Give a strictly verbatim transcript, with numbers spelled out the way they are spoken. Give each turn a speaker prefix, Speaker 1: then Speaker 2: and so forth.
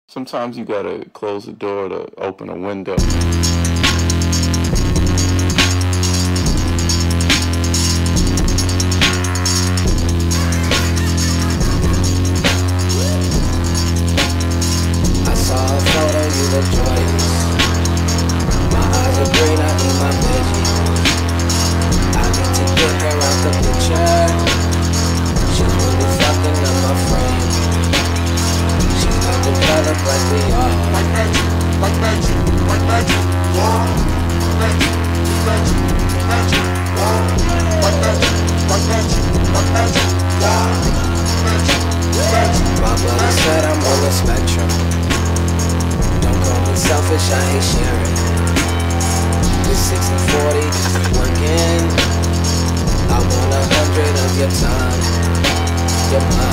Speaker 1: Sometimes you gotta close the door to open a window.
Speaker 2: I saw a photo, you look joyous. My eyes are green, I eat my veggies. I need to get her out the picture. She's really fucking up my frame. She's got the color like we are.
Speaker 3: Like magic, like magic, like magic, wow. Magic, magic, magic, wow. Like magic, like magic, like magic, wow. Magic, magic.
Speaker 2: My brother said I'm on the spectrum. Don't call me selfish, I ain't sharing. This sixty forty, this is working. I want a hundred of your time, your mind.